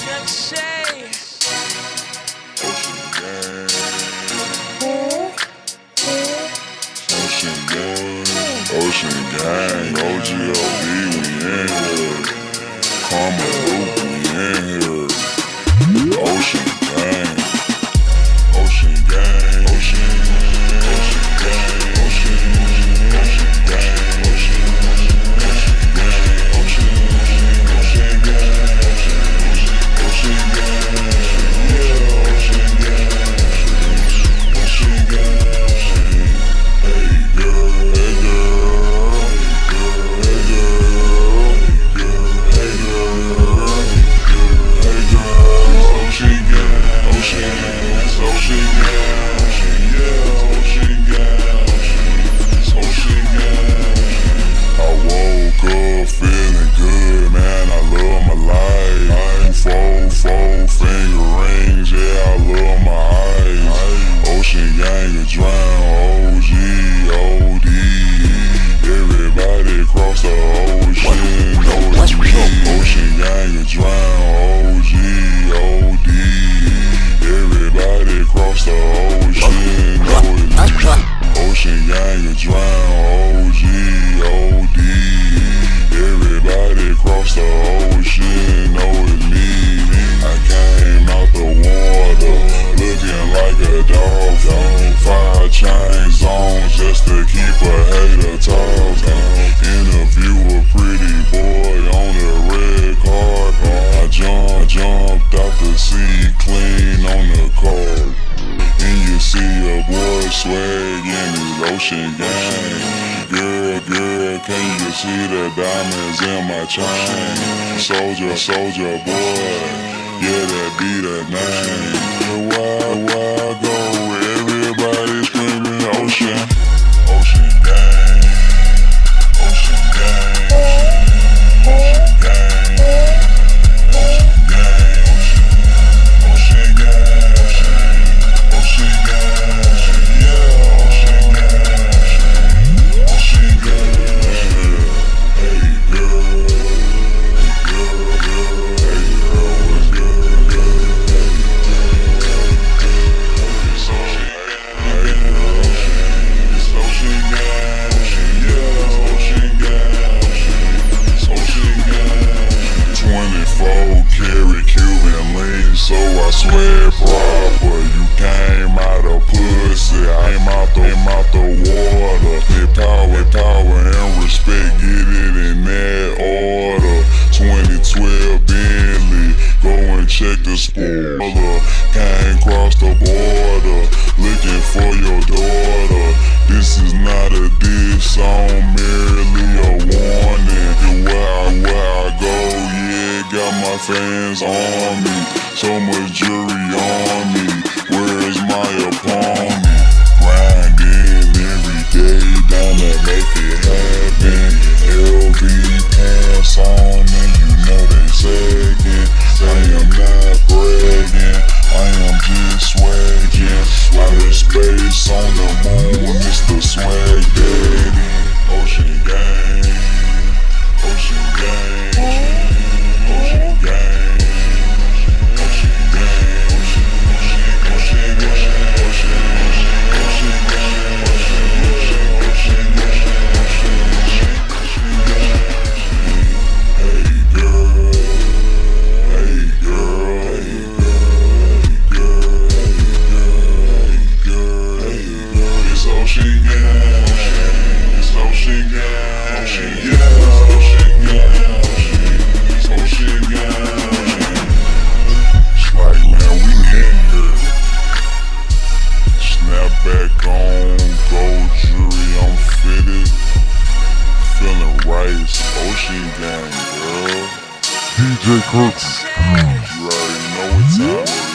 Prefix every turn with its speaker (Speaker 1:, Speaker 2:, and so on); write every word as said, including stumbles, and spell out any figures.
Speaker 1: Ocean gang, O G O D, we in here. Karma Loop, we in here. Ocean gang, Ocean gang, Ocean, Ocean gang, Ocean, Ocean gang, Ocean, Ocean gang, Ocean, Ocean gang, Ocean gang, yeah, Ocean gang, Ocean gang. Hey girl, hey girl, hey girl, hey girl, hey girl, Ocean gang, Ocean, Ocean gang, yeah, Ocean gang, Ocean gang. I woke up feeling good, man, I love my life. Four, four finger rings, yeah, I love my eyes. Ocean gang, a drown, O G, O D. Everybody across the ocean know it's me. Ocean gang, a drown, O G, O D. Everybody across the ocean know it's me. Ocean gang, a drown, O G, O D. Everybody across the ocean know it's me. I came out the water looking like a dolphin. Five chains on just to keep a hater talking. Interview a pretty boy on the red carpet. I jumped, jumped out the seat clean on the car. And you see a boy swag in his Ocean gang. Girl, girl, can you see the diamonds in my chain? Soulja, Soulja boy, yeah, that be the name. Where I go, everybody screaming Ocean. Ocean gang, Ocean gang, Ocean gang, Ocean gang, Ocean gang, Ocean gang, yeah, Ocean gang, Ocean gang. Hey girl, girl, girl, hey girl, what's good, good, it's Ocean gang, hey girl, it's Ocean gang, yeah, Ocean gang, it's Ocean gang. Twenty-four karat Cuban link, so I swear proper. You came out of pussy, I came out the, came out the water. With power, power and respect, get it in that order. twenty twelve Bentley, go and check the spoiler. Came across the border, looking for your daughter. This is not a diss song, merely a warning. And where I, where I go, yeah, got my fans on me. So much jury on me, where is my opponent? Grinding every day, down to make it happen. L V pants on and you know they sagging. I am not bragging, I am just swagging. Outer space on the moon, it's the swag daddy. Ocean gang, Ocean gang, Ocean gang, Ocean gang, Ocean gang, Ocean gang, Ocean gang, Ocean gang. Hey girl, hey girl, hey girl, hey girl, hey girl, it's Ocean gang, it's Ocean gang, Ocean, yeah, Ocean gang, it's Ocean gang. It's like, man, we in here. Snap back on, gold jewelry, I'm fitted. Feeling right, it's Ocean gang, girl.
Speaker 2: D J Crooks.
Speaker 1: You already know what time it is.